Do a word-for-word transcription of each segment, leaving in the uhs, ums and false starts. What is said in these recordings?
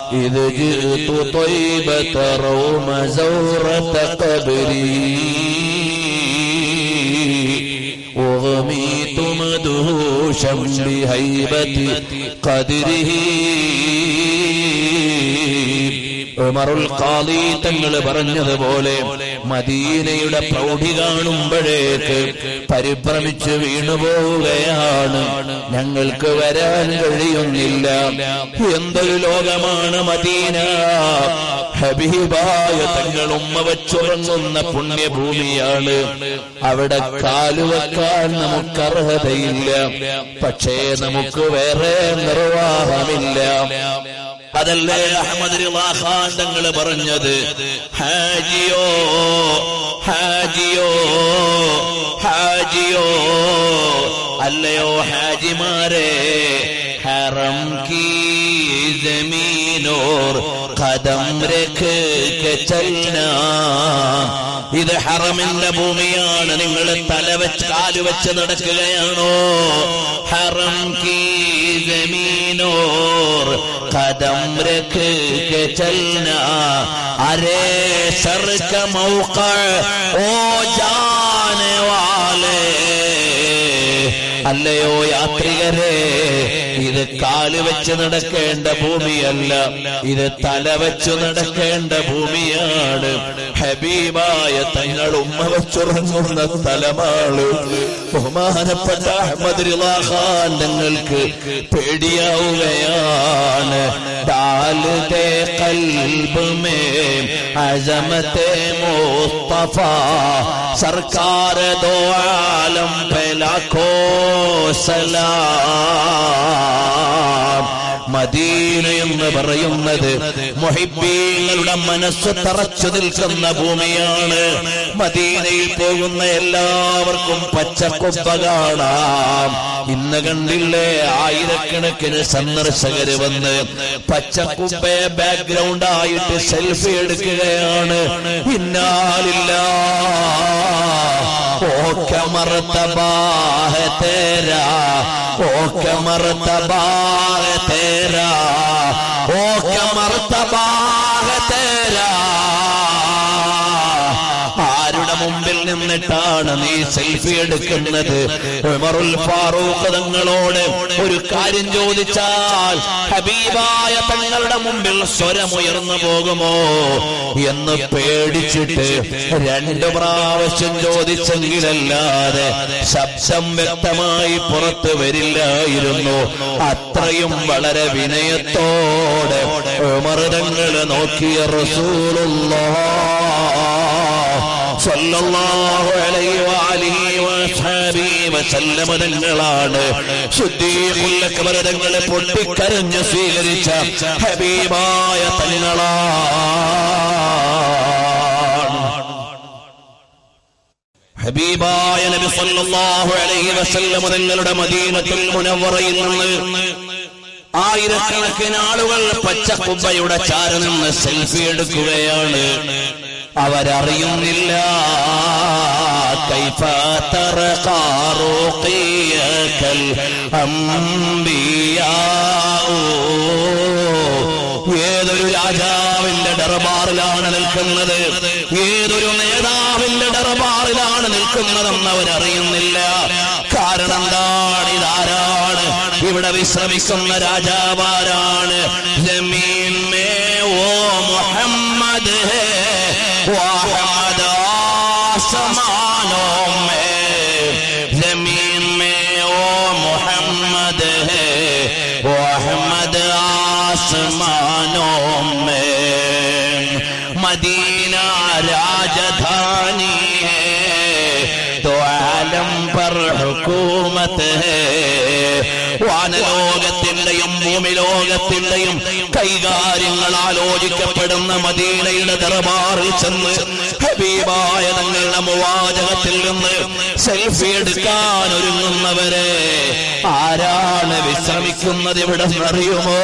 إذ جئت طيبة روم زورة قبري وغميت مدهوشا بهيبة قدره. ഉമറുൽ ഖാദി തങ്ങൾ പറഞ്ഞതുപോലെ മദീനയുടെ പ്രൗഢി കാണുമ്പോഴേക്ക് പരിഭ്രമിച്ച് വീണുപോവുകയാണ്. ഞങ്ങൾക്ക് വരാൻ കഴിയുന്നില്ല. എന്തൊരു ലോകമാണ് മദീന! ഹബീബായ തങ്ങൾ ഉമ്മ വച്ചുറങ്ങുന്ന പുണ്യഭൂമിയാണ്. അവിടെ കാലുവെക്കാൻ നമുക്ക് അർഹതയില്ല. പക്ഷേ നമുക്ക് വേറെ നിർവാഹമില്ല. അതല്ലേ അഹ്മദ് റിളാ ഖാൻ തങ്ങൾ പറഞ്ഞത്, ഹാജിയോ ഹാജിയോ ഹാജിയോ, അല്ലയോ ഹാജിമാരെ, ഹറം കീ ജമീനോർ ഖദം രഖ് കെ ചൽനാ. ഇത് ഹറമിന്റെ ഭൂമിയാണ്. നിങ്ങൾ തലവെച്ച് കാലുവെച്ച് നടക്കുകയാണോ? ഹറം കീ ജമീനോർ ഖദം രഖ് കെ ചൽനാ. അരേ സർ കാ മൗഖ ഓ ജാനെ വാലേ. അല്ലയോ യാത്രികരെ, ഇത് കാലുവെച്ച് നടക്കേണ്ട ഭൂമിയല്ല, ഇത് തലവെച്ചു നടക്കേണ്ട ഭൂമിയാണ്. ഹബീബായ തങ്ങൾ ഉമ്മ വെച്ചുറങ്ങുന്ന സ്ഥലമാണ്. ബഹുമാനപ്പെട്ട അഹ്മദ് റിളാ ഖാൻ തങ്ങൾക്ക് പേടിയാവുകയാണ്. ഡാൽദേ ഖൽബ് മേ അസമത്തെ മുസ്തഫ സർക്കാർ ദോ ആലം പേ ലാഖോ സലാം. മദീന എന്ന് പറയുന്നത് മുഹിബ്ബീങ്ങളുടെ മനസ്സ് തറച്ചു നിൽക്കുന്ന ഭൂമിയാണ്. മദീനയിൽ പോകുന്ന എല്ലാവർക്കും പച്ചക്കൊപ്പ കാണാം. ഇന്ന് കണ്ടില്ലേ, ആയിരക്കണക്കിന് സന്ദർശകര് വന്ന് പച്ചക്കുപ്പയെ ബാക്ക്ഗ്രൗണ്ട് ആയിട്ട് സെൽഫി എടുക്കുകയാണ്. ഇന്നാലില്ലാ ओ क्या मर्तबा है तेरा, ओ क्या मर्तबा है तेरा, ओ क्या मर्तबा है तेरा. ആരുടെ മുമ്പിൽ നിന്നിട്ടാണ് നീ സെൽഫി എടുക്കുന്നത്? ഉമറുൽ ഫാറൂഖ് തങ്ങളോട് ഒരു കാര്യം ചോദിച്ചാൽ ഹബീബായ തങ്ങളുടെ മുമ്പിൽ സ്വരമുയർന്നു പോകുമോ എന്ന് പേടിച്ചിട്ട് രണ്ടു പ്രാവശ്യം ചോദിച്ചെങ്കിലല്ലാതെ ശബ്ദം വ്യക്തമായി പുറത്തു വരില്ലായിരുന്നു. അത്രയും വളരെ വിനയത്തോടെ ഉമർ തങ്ങൾ നോക്കിയ റസൂലുള്ളാഹ് സല്ലല്ലാഹു അലൈഹി വഅലിഹി വസഹബിഹി വസല്ലമ തങ്ങളാണ് സിദ്ദീഖുൽ അക്ബർ തങ്ങളെ പൊട്ടിക്കരഞ്ഞ് സ്വീകരിച്ച ഹബീബായ തങ്ങളാണ്. ഹബീബായ നബി സല്ലല്ലാഹു അലൈഹി വസല്ലമ തങ്ങളുടെ മദീനത്തുൽ മുനവ്വറയിൽ നിന്ന് ആയിരക്കണക്കിന് ആളുകൾ പച്ചക്കുബ്ബയുടെ ചാര നിന്ന് സെൽഫി എടുക്കുകയാണ്. അവരറിയുന്നില്ല കൈഫ തർഖാ റുഖിയകൽ അംബിയാ. ഏതൊരു രാജാവിന്റെ ദർബാറിലാണ് നിൽക്കുന്നത്, ഏതൊരു നേതാവിന്റെ ദർബാറിലാണ് നിൽക്കുന്നതെന്ന് അവരറിയുന്നില്ല. കാരണം എന്താണ്? ഇതാരാണ്? ഇവിടെ വിശ്രമിക്കുന്ന രാജാവാരാണ്? ജമീൻ മേ ഓ മുഹമ്മദ് ഹേ وأحمد आसमानों में, जमीन में वो मोहम्मद है, वो अहमद आसमानों में. मदीना राजधानी है तो आलम पर हुकूमत है. വാനലോകത്തിന്റെയും ഭൂമിലോകത്തിന്റെയും കൈകാര്യങ്ങൾ ആലോചിക്കപ്പെടുന്ന മദീനയുടെ ദർബാറിൽ ചെന്ന് ഹബീബായ തങ്ങളുടെ മുവാജഹത്തിൽ നിന്ന് സെൽഫി എടുക്കാൻ ഒരുങ്ങുന്നവരെ ആരാണ് വിശ്രമിക്കുന്നത് ഇവിടെ അറിയുമോ?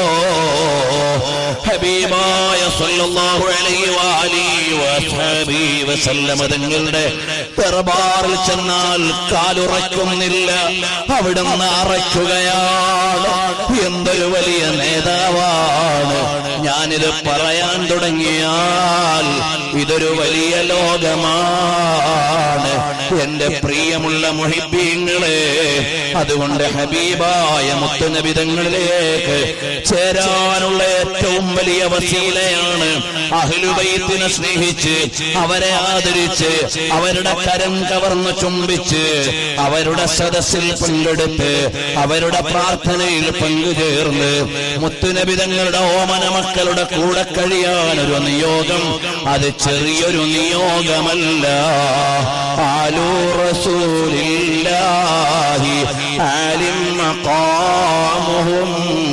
ഹബീബായ സല്ലല്ലാഹു അലൈഹി വഅലിഹി വസല്ലമ തങ്ങളുടെ ദർബാറിൽ ചെന്നാൽ കാലുറയ്ക്കുന്നില്ല, അവിടുന്ന് അറയ്ക്കുകയാണ്. എന്തൊരു വലിയ നേതാവാണ്. ഞാനിത് പറയാൻ തുടങ്ങിയാൽ ഇതൊരു വലിയ ലോകമാണ് എന്റെ പ്രിയമുള്ള മുഹിബ്ബീങ്ങളെ. അതുകൊണ്ട് ഹബീബായ മുത്തുനബി തങ്ങളിലേക്ക് ചേരാനുള്ള ഏറ്റവും വലിയ വസീലയാണ് അഹ്ലുബൈത്തിനെ സ്നേഹിച്ച്, അവരെ ആദരിച്ച്, അവരുടെ കരം കവർന്ന് ചുംബിച്ച്, അവരുടെ സദസ്സിൽ പങ്കെടുത്ത്, അവരുടെ പ്രാർത്ഥനയിൽ പങ്കുചേർന്ന് മുത്തുനബി തങ്ങളുടെ ഓമന മക്കളുടെ കൂടെ കഴിയാനൊരു നിയോഗം, അത് ചെറിയൊരു നിയോഗമല്ല. ആലു റസൂലില്ലാഹി ആലിം മഖാമുഹും.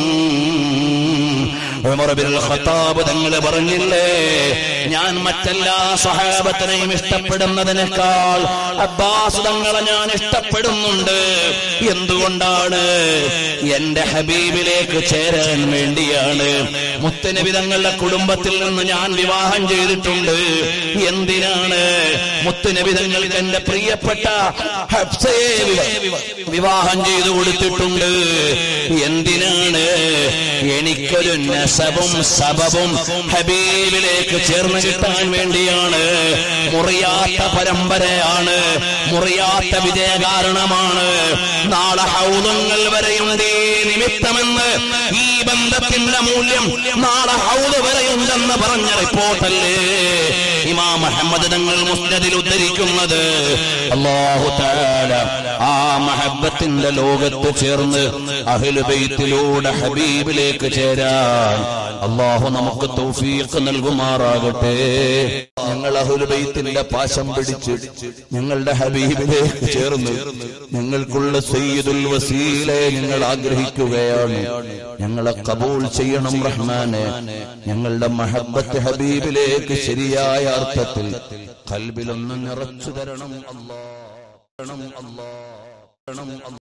ഉമർ ഇബ്നുൽ ഖത്താബ് തങ്ങൾ പറഞ്ഞില്ലേ, ഞാൻ മറ്റെല്ലാ സ്വഹാബത്തിനെയും ഇഷ്ടപ്പെടുന്നതിനേക്കാൾ അബ്ബാസ് തങ്ങളെ ഞാൻ ഇഷ്ടപ്പെടുന്നുണ്ട്. എന്തുകൊണ്ടാണ്? എന്റെ ഹബീബിലേക്ക് ചേരാൻ വേണ്ടിയാണ്. മുത്തുനബി തങ്ങളുടെ കുടുംബത്തിൽ നിന്ന് ഞാൻ വിവാഹം ചെയ്തിട്ടുണ്ട്. എന്തിനാണ്? മുത്തുനബി തങ്ങൾക്ക് എന്റെ പ്രിയപ്പെട്ട ഹഫ്സയെ വിവാഹം ചെയ്തു കൊടുത്തിട്ടുണ്ട്. എന്തിനാണ്? എനിക്കൊരു നസബും സബബും ഹബീബിലേക്ക് ചേർന്ന് കിട്ടാൻ വേണ്ടിയാണ്. മുറിയാത്ത പരമ്പരയാണ്, മുറിയാത്ത വിജയകാരണമാണ്. നാളെ ഹൗദുകൾ വരെയുണ്ട് നിമിത്തമെന്ന്, ഈ ബന്ധത്തിന്റെ മൂല്യം നാളെ ഹൗദ് വരെയുണ്ടെന്ന് പറഞ്ഞ റിപ്പോർട്ടല്ലേ ഇമാം അഹ്മദ് തങ്ങൾ മുസ്നദിൽ ഉദ്ധരിക്കുന്നത്. അല്ലാഹു തആല ആ മഹബ്ബത്തിന്റെ ലോകത്ത് ചേർന്ന് അഹ്ലു ബൈത്തിലൂടെ ഹബീബിലേക്ക് ചേരാൻ അല്ലാഹു നമുക്ക് തൗഫീഖ് നൽകുമാറാകട്ടെ. ഞങ്ങൾ അഹ്ലു ബൈത്തിന്റെ പാശം പിടിച്ച് ഞങ്ങളുടെ ഹബീബിലേക്ക് ചേർന്ന് ഞങ്ങൾക്കുള്ള സയ്യിദുൽ വസീലയെ ഞങ്ങൾ ആഗ്രഹിക്കുകയാണ്. ഞങ്ങളെ കബൂൽ ചെയ്യണം റഹ്മാനെ. ഞങ്ങളുടെ മഹബ്ബത്ത് ഹബീബിലേക്ക് ശരിയായ അർത്ഥത്തിൽ ഖൽബിലൊന്ന് നിറച്ചു തരണം അല്ലാഹ്.